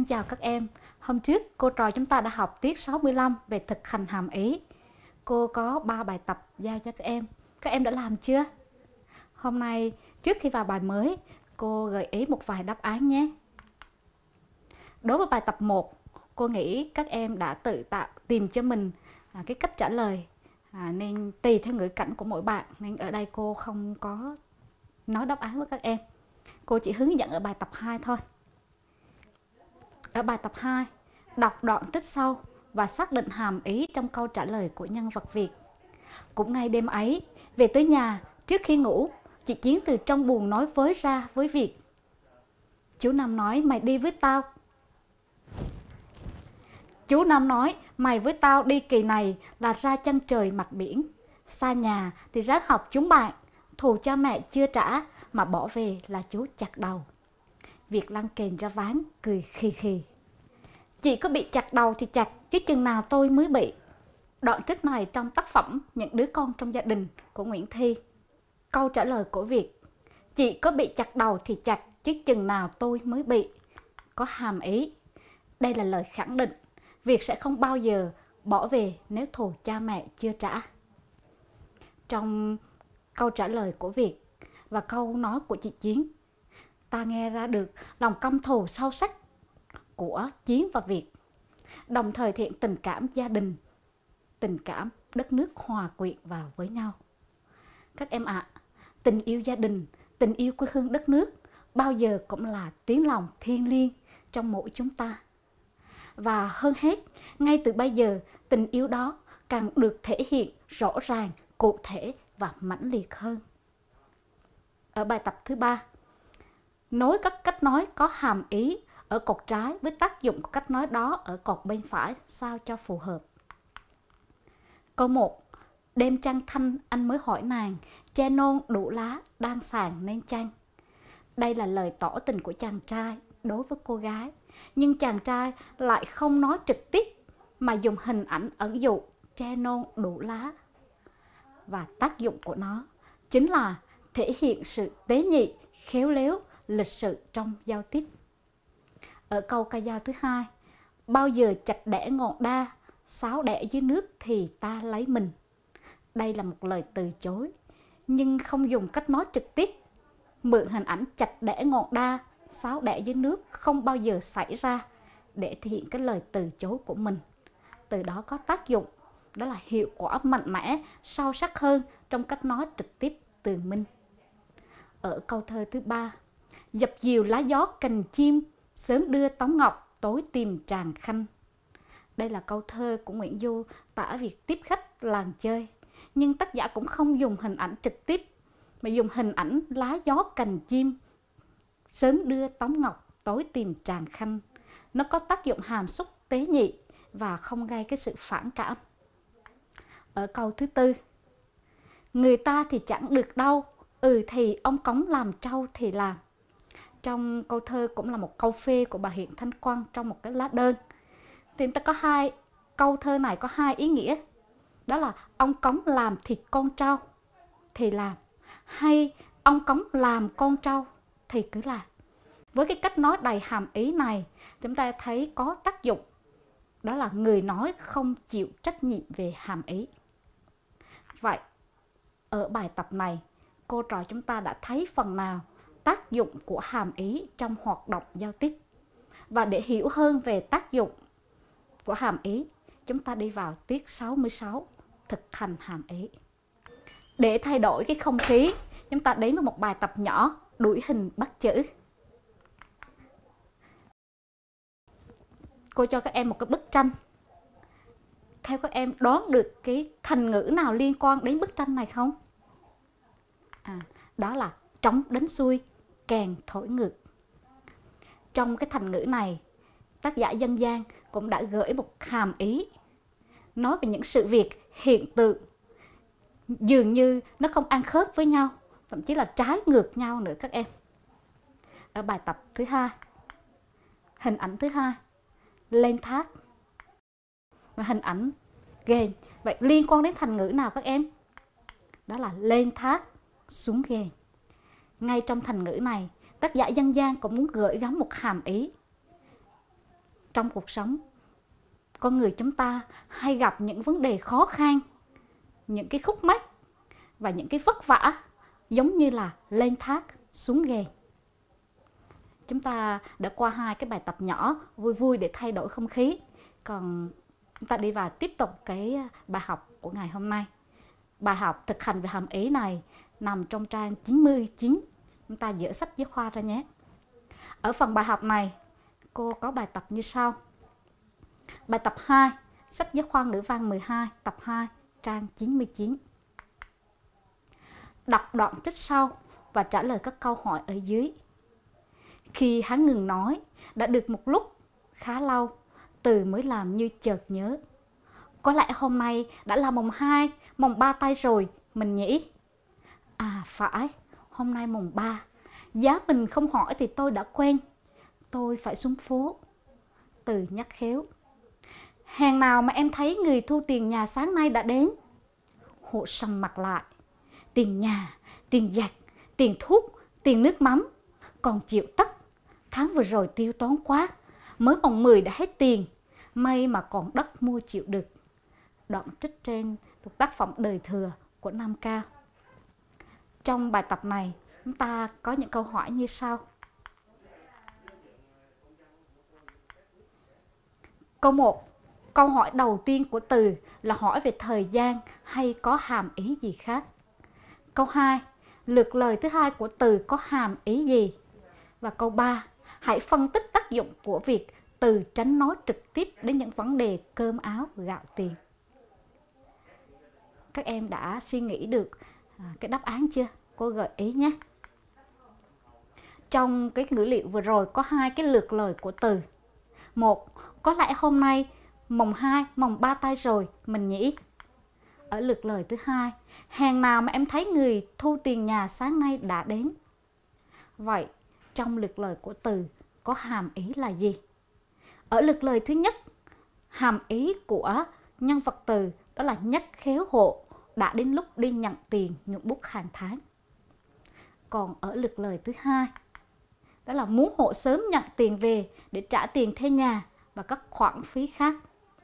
Xin chào các em. Hôm trước cô trò chúng ta đã học tiết 65 về thực hành hàm ý. Cô có 3 bài tập giao cho các em. Các em đã làm chưa? Hôm nay trước khi vào bài mới, cô gợi ý một vài đáp án nhé. Đối với bài tập 1, cô nghĩ các em đã tự tìm cho mình cái cách trả lời, nên tùy theo ngữ cảnh của mỗi bạn, nên ở đây cô không có nói đáp án với các em. Cô chỉ hướng dẫn ở bài tập 2 thôi. Ở bài tập 2, đọc đoạn trích sau và xác định hàm ý trong câu trả lời của nhân vật Việt. Cũng ngay đêm ấy, về tới nhà, trước khi ngủ, chị Chiến từ trong buồng nói với ra với Việt. Chú Năm nói mày đi với tao. Chú Năm nói mày với tao đi kỳ này là ra chân trời mặt biển. Xa nhà thì ráng học chúng bạn, thù cha mẹ chưa trả mà bỏ về là chú chặt đầu. Việt lăn kềnh ra ván, cười khì khì. Chị có bị chặt đầu thì chặt, chứ chừng nào tôi mới bị. Đoạn trích này trong tác phẩm Những đứa con trong gia đình của Nguyễn Thi. Câu trả lời của Việt: chị có bị chặt đầu thì chặt, chứ chừng nào tôi mới bị, có hàm ý. Đây là lời khẳng định Việt sẽ không bao giờ bỏ về nếu thù cha mẹ chưa trả. Trong câu trả lời của Việt và câu nói của chị Chiến, ta nghe ra được lòng căm thù sâu sắc của Chiến và Việt, đồng thời thiện tình cảm gia đình, tình cảm đất nước hòa quyện vào với nhau. Các em ạ, tình yêu gia đình, tình yêu quê hương đất nước bao giờ cũng là tiếng lòng thiêng liêng trong mỗi chúng ta. Và hơn hết, ngay từ bây giờ, tình yêu đó càng được thể hiện rõ ràng, cụ thể và mãnh liệt hơn. Ở bài tập thứ 3, nối các cách nói có hàm ý ở cột trái với tác dụng của cách nói đó ở cột bên phải sao cho phù hợp. Câu 1. Đêm trăng thanh anh mới hỏi nàng, tre nôn đủ lá đang sàng nên chăng. Đây là lời tỏ tình của chàng trai đối với cô gái, nhưng chàng trai lại không nói trực tiếp mà dùng hình ảnh ẩn dụ tre nôn đủ lá. Và tác dụng của nó chính là thể hiện sự tế nhị, khéo léo, lịch sự trong giao tiếp. Ở câu ca dao thứ 2, bao giờ chặt đẻ ngọn đa, sáo đẻ dưới nước thì ta lấy mình. Đây là một lời từ chối, nhưng không dùng cách nói trực tiếp. Mượn hình ảnh chặt đẻ ngọn đa, sáo đẻ dưới nước không bao giờ xảy ra để thể hiện cái lời từ chối của mình. Từ đó có tác dụng, đó là hiệu quả mạnh mẽ, sâu sắc hơn trong cách nói trực tiếp tường minh. Ở câu thơ thứ 3, dập dìu lá gió cành chim, sớm đưa tống ngọc, tối tìm tràng khanh. Đây là câu thơ của Nguyễn Du tả việc tiếp khách làng chơi, nhưng tác giả cũng không dùng hình ảnh trực tiếp mà dùng hình ảnh lá gió cành chim, sớm đưa tống ngọc, tối tìm tràng khanh. Nó có tác dụng hàm xúc tế nhị và không gây cái sự phản cảm. Ở câu thứ 4, người ta thì chẳng được đâu, thì ông cống làm trâu thì làm. Trong câu thơ cũng là một câu phê của bà Hiện Thanh Quang trong một cái lá đơn. Thì ta có câu thơ này có hai ý nghĩa. Đó là ông cống làm thịt con trâu thì làm, hay ông cống làm con trâu thì cứ làm. Với cái cách nói đầy hàm ý này, chúng ta thấy có tác dụng, đó là người nói không chịu trách nhiệm về hàm ý. Vậy, ở bài tập này, cô trò chúng ta đã thấy phần nào tác dụng của hàm ý trong hoạt động giao tiếp. Và để hiểu hơn về tác dụng của hàm ý, chúng ta đi vào tiết 66, thực hành hàm ý. Để thay đổi cái không khí, chúng ta đến với một bài tập nhỏ, đuổi hình bắt chữ. Cô cho các em một cái bức tranh. Theo các em đoán được cái thành ngữ nào liên quan đến bức tranh này không? Đó là trống đánh xuôi, kèn thổi ngược. Trong cái thành ngữ này, tác giả dân gian cũng đã gửi một hàm ý, nói về những sự việc, hiện tượng dường như nó không ăn khớp với nhau, thậm chí là trái ngược nhau nữa các em. Ở bài tập thứ 2, hình ảnh thứ 2, lên thác và hình ảnh ghềnh. Vậy liên quan đến thành ngữ nào các em? Đó là lên thác, xuống ghềnh. Ngay trong thành ngữ này, tác giả dân gian cũng muốn gửi gắm một hàm ý. Trong cuộc sống, con người chúng ta hay gặp những vấn đề khó khăn, những cái khúc mắc và những cái vất vả giống như là lên thác xuống ghề. Chúng ta đã qua 2 cái bài tập nhỏ vui vui để thay đổi không khí. Còn chúng ta đi vào tiếp tục cái bài học của ngày hôm nay. Bài học thực hành về hàm ý này nằm trong trang 99. Chúng ta dỡ sách giáo khoa ra nhé. Ở phần bài học này, cô có bài tập như sau. Bài tập 2, sách giáo khoa ngữ văn 12, tập 2, trang 99. Đọc đoạn trích sau và trả lời các câu hỏi ở dưới. Khi hắn ngừng nói, đã được một lúc khá lâu, Từ mới làm như chợt nhớ. Có lẽ hôm nay đã là mùng 2, mùng 3 tây rồi, mình nhỉ? À phải, hôm nay mùng 3. Giá mình không hỏi thì tôi đã quên. Tôi phải xuống phố. Từ nhắc khéo. Hèn nào mà em thấy người thu tiền nhà sáng nay đã đến? Hộ sầm mặt lại. Tiền nhà, tiền giặt, tiền thuốc, tiền nước mắm. Còn chịu tất. Tháng vừa rồi tiêu tốn quá. Mới mùng 10 đã hết tiền. May mà còn đất mua chịu được. Đoạn trích trên thuộc tác phẩm Đời Thừa của Nam Cao. Trong bài tập này, chúng ta có những câu hỏi như sau. Câu 1. Câu hỏi đầu tiên của Từ là hỏi về thời gian hay có hàm ý gì khác? Câu 2. Lượt lời thứ hai của Từ có hàm ý gì? Và câu 3. Hãy phân tích tác dụng của việc Từ tránh nói trực tiếp đến những vấn đề cơm áo gạo tiền. Các em đã suy nghĩ được cái đáp án chưa? Cô gợi ý nhé. Trong cái ngữ liệu vừa rồi có 2 cái lượt lời của Từ. 1. Có lẽ hôm nay mùng 2, mùng 3 tây rồi, mình nhỉ? Ở lượt lời thứ 2, hèn nào mà em thấy người thu tiền nhà sáng nay đã đến? Vậy, trong lượt lời của Từ có hàm ý là gì? Ở lượt lời thứ nhất, hàm ý của nhân vật Từ đó là nhắc khéo hộ đã đến lúc đi nhận tiền nhuận bút hàng tháng. Còn ở lượt lời thứ hai, đó là muốn hộ sớm nhận tiền về để trả tiền thuê nhà và các khoản phí khác.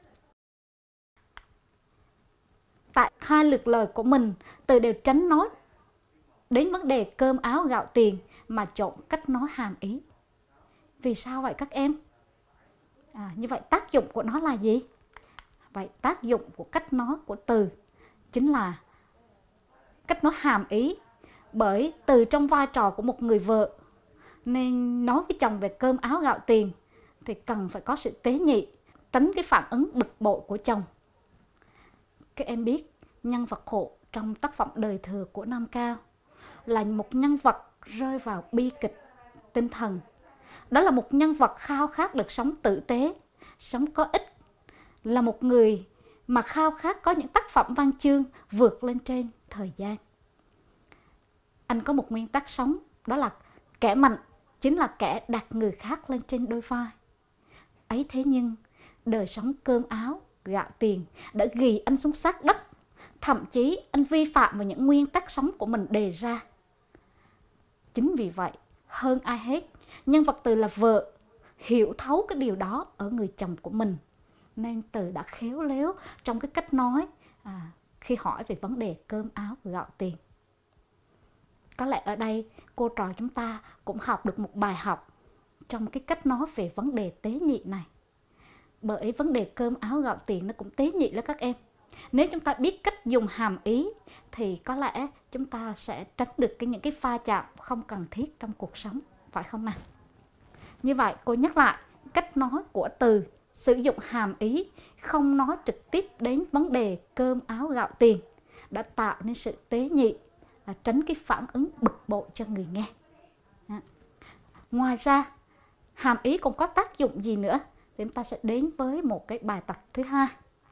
Tại 2 lượt lời của mình, Từ đều tránh nói đến vấn đề cơm áo gạo tiền mà chọn cách nói hàm ý. Vì sao vậy các em? Như vậy tác dụng của nó là gì? Vậy tác dụng của cách nói của Từ chính là cách nói hàm ý. Bởi Từ trong vai trò của một người vợ nên nói với chồng về cơm áo gạo tiền thì cần phải có sự tế nhị, tránh cái phản ứng bực bội của chồng. Các em biết nhân vật Hộ trong tác phẩm Đời Thừa của Nam Cao là một nhân vật rơi vào bi kịch tinh thần. Đó là một nhân vật khao khát được sống tử tế, sống có ích, là một người mà khao khát có những tác phẩm văn chương vượt lên trên thời gian. Anh có một nguyên tắc sống, đó là kẻ mạnh chính là kẻ đặt người khác lên trên đôi vai. Ấy thế nhưng đời sống cơm áo gạo tiền đã ghi anh xuống sát đất. Thậm chí anh vi phạm vào những nguyên tắc sống của mình đề ra. Chính vì vậy, hơn ai hết, nhân vật Từ là vợ hiểu thấu cái điều đó ở người chồng của mình. Nên Từ đã khéo léo trong cái cách nói khi hỏi về vấn đề cơm áo gạo tiền. Có lẽ ở đây cô trò chúng ta cũng học được một bài học trong cái cách nói về vấn đề tế nhị này. Bởi vấn đề cơm áo gạo tiền nó cũng tế nhị đó các em. Nếu chúng ta biết cách dùng hàm ý thì có lẽ chúng ta sẽ tránh được những cái pha chạm không cần thiết trong cuộc sống, phải không nào? Như vậy cô nhắc lại cách nói của Từ sử dụng hàm ý, không nói trực tiếp đến vấn đề cơm áo gạo tiền, đã tạo nên sự tế nhị, tránh cái phản ứng bực bội cho người nghe. Ngoài ra, hàm ý còn có tác dụng gì nữa? Thì chúng ta sẽ đến với một cái bài tập thứ hai.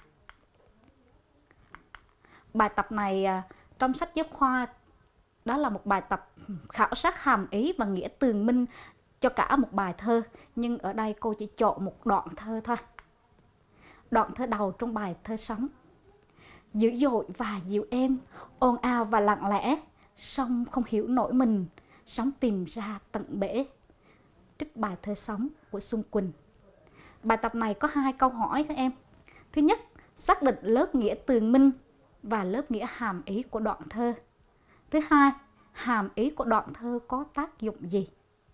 Bài tập này trong sách giáo khoa đó là một bài tập khảo sát hàm ý và nghĩa tường minh cho cả một bài thơ. Nhưng ở đây cô chỉ chọn một đoạn thơ thôi. Đoạn thơ đầu trong bài thơ Sống. Dữ dội và dịu êm, ồn ào và lặng lẽ, song không hiểu nổi mình, sóng tìm ra tận bể. Trích bài thơ Sống của Xuân Quỳnh. Bài tập này có 2 câu hỏi các em. Thứ nhất, xác định lớp nghĩa tường minh và lớp nghĩa hàm ý của đoạn thơ. Thứ hai, hàm ý của đoạn thơ có tác dụng gì?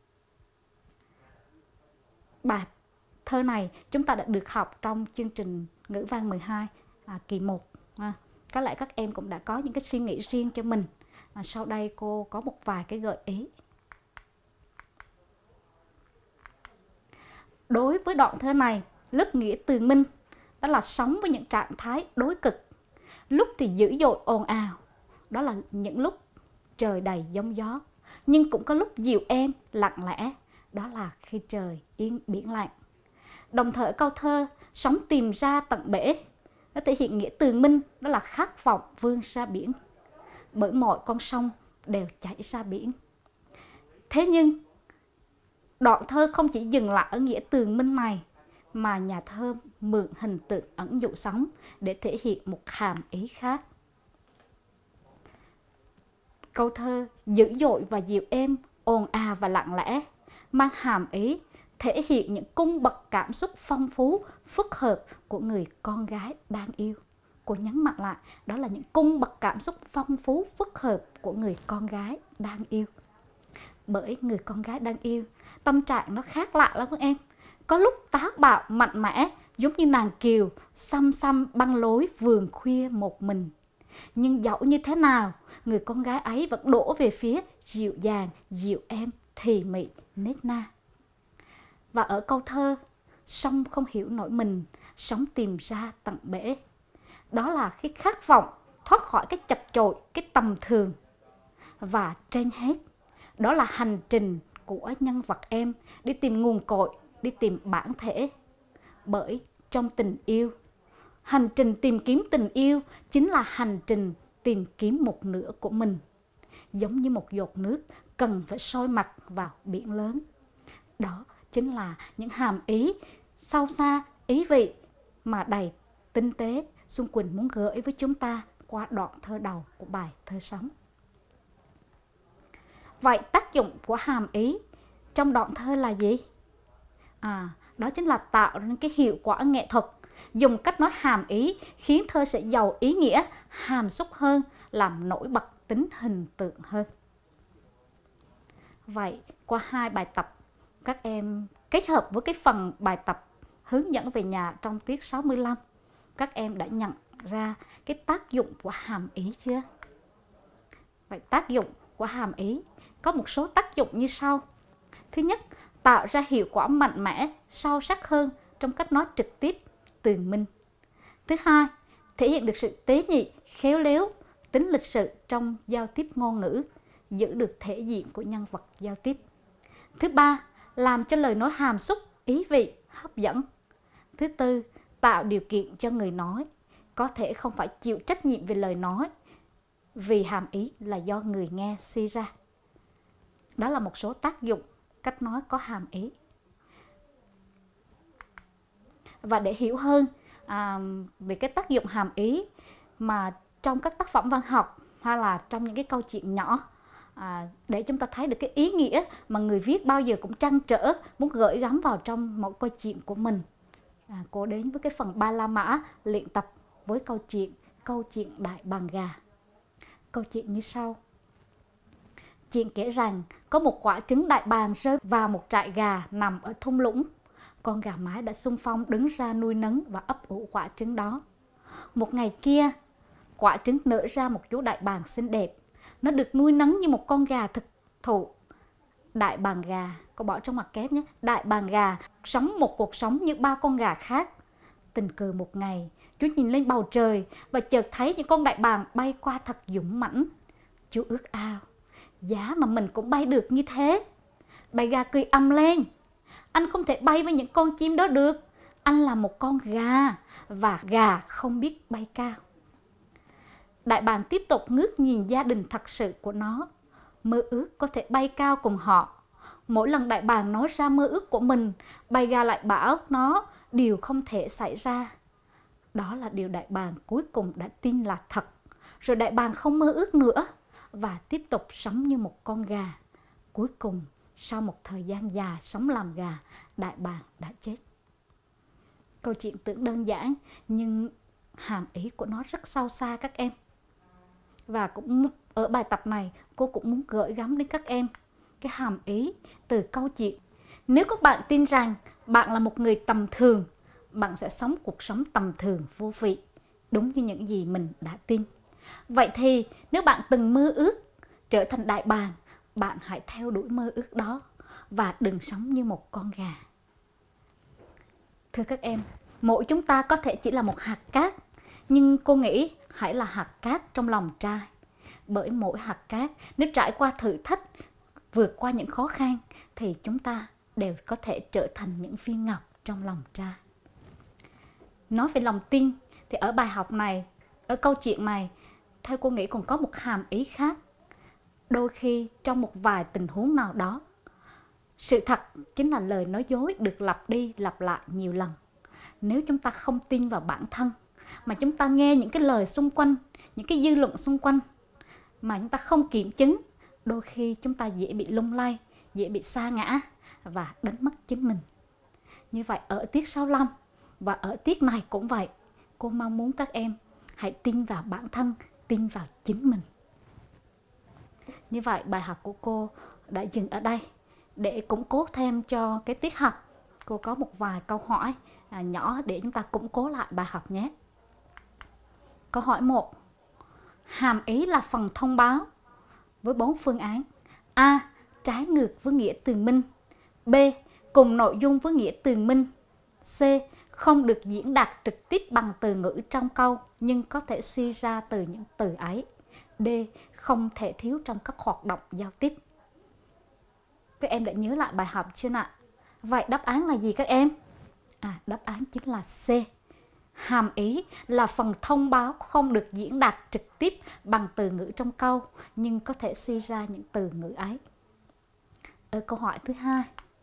Bài thơ này chúng ta đã được học trong chương trình ngữ văn 12 kỳ 1. Có lẽ các em cũng đã có những cái suy nghĩ riêng cho mình. Sau đây cô có một vài cái gợi ý. Đối với đoạn thơ này, lớp nghĩa tường minh đó là sống với những trạng thái đối cực. Lúc thì dữ dội ồn ào, đó là những lúc trời đầy giông gió, nhưng cũng có lúc dịu êm, lặng lẽ, đó là khi trời yên biển lặng. Đồng thời câu thơ sóng tìm ra tận bể, nó thể hiện nghĩa tường minh, đó là khát vọng vươn ra biển, bởi mọi con sông đều chảy ra biển. Thế nhưng đoạn thơ không chỉ dừng lại ở nghĩa tường minh này, mà nhà thơ mượn hình tượng ẩn dụ sóng để thể hiện một hàm ý khác. Câu thơ dữ dội và dịu êm, ồn ào và lặng lẽ mang hàm ý thể hiện những cung bậc cảm xúc phong phú, phức hợp của người con gái đang yêu. Cô nhấn mạnh lại, đó là những cung bậc cảm xúc phong phú, phức hợp của người con gái đang yêu. Bởi người con gái đang yêu, tâm trạng nó khác lạ lắm các em. Có lúc táo bạo, mạnh mẽ, giống như nàng kiều, xăm xăm băng lối vườn khuya một mình. Nhưng dẫu như thế nào, người con gái ấy vẫn đổ về phía dịu dàng, dịu êm, thì mị, nết na. Và ở câu thơ, sông không hiểu nổi mình, sóng tìm ra tận bể. Đó là cái khát vọng thoát khỏi cái chật chội, cái tầm thường. Và trên hết, đó là hành trình của nhân vật em đi tìm nguồn cội, đi tìm bản thể. Bởi trong tình yêu, hành trình tìm kiếm tình yêu chính là hành trình tìm kiếm một nửa của mình. Giống như một giọt nước cần phải soi mặt vào biển lớn. Đó chính là những hàm ý sâu xa, ý vị mà đầy tinh tế Xuân Quỳnh muốn gửi với chúng ta qua đoạn thơ đầu của bài thơ Sóng. Vậy tác dụng của hàm ý trong đoạn thơ là gì? Đó chính là tạo ra cái hiệu quả nghệ thuật, dùng cách nói hàm ý khiến thơ sẽ giàu ý nghĩa, hàm xúc hơn, làm nổi bật tính hình tượng hơn. Vậy qua 2 bài tập, các em kết hợp với cái phần bài tập hướng dẫn về nhà trong tiết 65, các em đã nhận ra cái tác dụng của hàm ý chưa? Vậy tác dụng của hàm ý có một số tác dụng như sau. Thứ nhất, tạo ra hiệu quả mạnh mẽ, sâu sắc hơn trong cách nói trực tiếp, tường minh. Thứ hai, thể hiện được sự tế nhị, khéo léo, tính lịch sự trong giao tiếp ngôn ngữ, giữ được thể diện của nhân vật giao tiếp. Thứ ba, làm cho lời nói hàm xúc, ý vị, hấp dẫn. Thứ tư, tạo điều kiện cho người nói có thể không phải chịu trách nhiệm về lời nói, vì hàm ý là do người nghe suy ra. Đó là một số tác dụng cách nói có hàm ý. Và để hiểu hơn về cái tác dụng hàm ý mà trong các tác phẩm văn học hay là trong những cái câu chuyện nhỏ, để chúng ta thấy được cái ý nghĩa mà người viết bao giờ cũng trăn trở muốn gửi gắm vào trong một câu chuyện của mình, cô đến với cái phần Ba La Mã luyện tập với câu chuyện Đại Bàng Gà. Câu chuyện như sau. Chuyện kể rằng có một quả trứng đại bàng rơi vào một trại gà nằm ở thung lũng. Con gà mái đã xung phong đứng ra nuôi nấng và ấp ủ quả trứng đó. Một ngày kia, quả trứng nở ra một chú đại bàng xinh đẹp. Nó được nuôi nấng như một con gà thực thụ. Đại bàng gà, cô bỏ trong ngoặc kép nhé. Đại bàng gà sống một cuộc sống như bao con gà khác. Tình cờ một ngày, chú nhìn lên bầu trời và chợt thấy những con đại bàng bay qua thật dũng mãnh. Chú ước ao, giá mà mình cũng bay được như thế. Bầy gà cười ầm lên. Anh không thể bay với những con chim đó được. Anh là một con gà và gà không biết bay cao. Đại bàng tiếp tục ngước nhìn gia đình thật sự của nó. Mơ ước có thể bay cao cùng họ. Mỗi lần đại bàng nói ra mơ ước của mình, bầy gà lại bảo nó điều không thể xảy ra. Đó là điều đại bàng cuối cùng đã tin là thật. Rồi đại bàng không mơ ước nữa và tiếp tục sống như một con gà. Cuối cùng, sau một thời gian dài sống làm gà, đại bàng đã chết. Câu chuyện tưởng đơn giản nhưng hàm ý của nó rất sâu xa các em. Và cũng ở bài tập này cô cũng muốn gửi gắm đến các em cái hàm ý từ câu chuyện. Nếu các bạn tin rằng bạn là một người tầm thường, bạn sẽ sống cuộc sống tầm thường vô vị, đúng như những gì mình đã tin. Vậy thì nếu bạn từng mơ ước trở thành đại bàng, bạn hãy theo đuổi mơ ước đó và đừng sống như một con gà. Thưa các em, mỗi chúng ta có thể chỉ là một hạt cát, nhưng cô nghĩ hãy là hạt cát trong lòng trai. Bởi mỗi hạt cát nếu trải qua thử thách, vượt qua những khó khăn thì chúng ta đều có thể trở thành những viên ngọc trong lòng trai. Nói về lòng tin thì ở bài học này, ở câu chuyện này, theo cô nghĩ còn có một hàm ý khác. Đôi khi trong một vài tình huống nào đó, sự thật chính là lời nói dối được lặp đi lặp lại nhiều lần. Nếu chúng ta không tin vào bản thân, mà chúng ta nghe những cái lời xung quanh, những cái dư luận xung quanh mà chúng ta không kiểm chứng, đôi khi chúng ta dễ bị lung lay, dễ bị sa ngã và đánh mất chính mình. Như vậy ở tiết 65 và ở tiết này cũng vậy. Cô mong muốn các em hãy tin vào bản thân, tin vào chính mình. Như vậy bài học của cô đã dừng ở đây. Để củng cố thêm cho cái tiết học, cô có một vài câu hỏi nhỏ để chúng ta củng cố lại bài học nhé. Câu hỏi 1. Hàm ý là phần thông báo với 4 phương án. A. Trái ngược với nghĩa tường minh. B. Cùng nội dung với nghĩa tường minh. C. Không được diễn đạt trực tiếp bằng từ ngữ trong câu nhưng có thể suy ra từ những từ ấy. D. Không thể thiếu trong các hoạt động giao tiếp. Các em đã nhớ lại bài học chưa ạ? Vậy đáp án là gì các em? Đáp án chính là C. Hàm ý là phần thông báo không được diễn đạt trực tiếp bằng từ ngữ trong câu nhưng có thể suy ra những từ ngữ ấy. Ở câu hỏi thứ 2.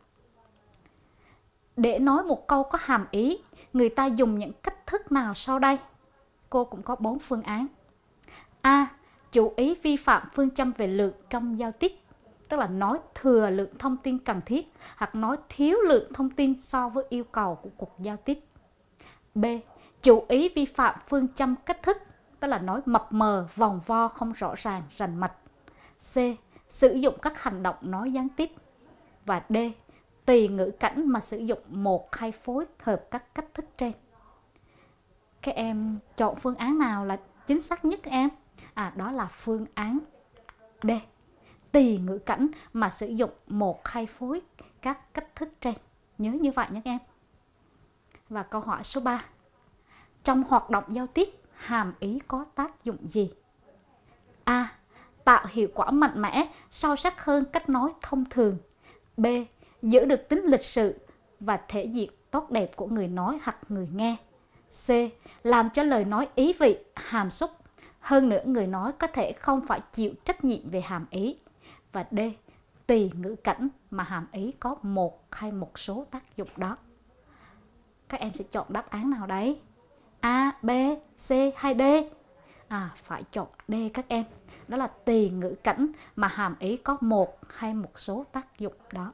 Để nói một câu có hàm ý, người ta dùng những cách thức nào sau đây? Cô cũng có 4 phương án. A. Chú ý vi phạm phương châm về lượng trong giao tiếp, tức là nói thừa lượng thông tin cần thiết hoặc nói thiếu lượng thông tin so với yêu cầu của cuộc giao tiếp. B. Chú ý vi phạm phương châm cách thức, tức là nói mập mờ, vòng vo, không rõ ràng, rành mạch. C. Sử dụng các hành động nói gián tiếp. Và D. Tùy ngữ cảnh mà sử dụng một hay phối hợp các cách thức trên. Các em chọn phương án nào là chính xác nhất các em? Đó là phương án D. Tùy ngữ cảnh mà sử dụng một hay phối các cách thức trên. Nhớ như vậy nhé các em. Và câu hỏi số 3. Trong hoạt động giao tiếp, hàm ý có tác dụng gì? A. Tạo hiệu quả mạnh mẽ, sâu sắc hơn cách nói thông thường. B. Giữ được tính lịch sự và thể diện tốt đẹp của người nói hoặc người nghe. C. Làm cho lời nói ý vị, hàm xúc. Hơn nữa người nói có thể không phải chịu trách nhiệm về hàm ý. Và D. Tùy ngữ cảnh mà hàm ý có một hay một số tác dụng đó. Các em sẽ chọn đáp án nào đấy? A, B, C hay D? Phải chọn D các em. Đó là tùy ngữ cảnh mà hàm ý có một hay một số tác dụng đó.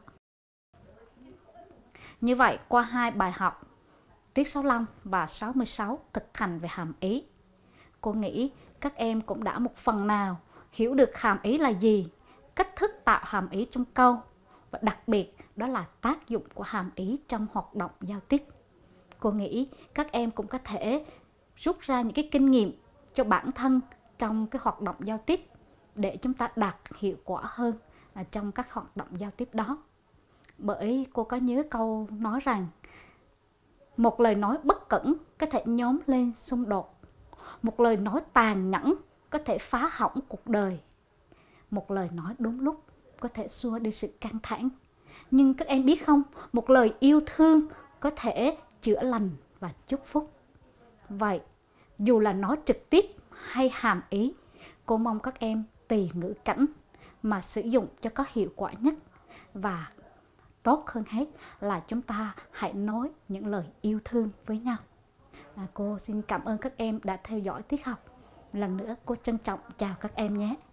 Như vậy qua 2 bài học tiết 65 và 66 thực hành về hàm ý, cô nghĩ các em cũng đã một phần nào hiểu được hàm ý là gì, cách thức tạo hàm ý trong câu và đặc biệt đó là tác dụng của hàm ý trong hoạt động giao tiếp. Cô nghĩ các em cũng có thể rút ra những cái kinh nghiệm cho bản thân trong cái hoạt động giao tiếp để chúng ta đạt hiệu quả hơn trong các hoạt động giao tiếp đó. Bởi cô có nhớ câu nói rằng một lời nói bất cẩn có thể nhóm lên xung đột, một lời nói tàn nhẫn có thể phá hỏng cuộc đời, một lời nói đúng lúc có thể xua đi sự căng thẳng. Nhưng các em biết không, một lời yêu thương có thể chữa lành và chúc phúc. Vậy, dù là nói trực tiếp hay hàm ý, cô mong các em tùy ngữ cảnh mà sử dụng cho có hiệu quả nhất. Và tốt hơn hết là chúng ta hãy nói những lời yêu thương với nhau. Cô xin cảm ơn các em đã theo dõi tiết học. Lần nữa cô trân trọng chào các em nhé.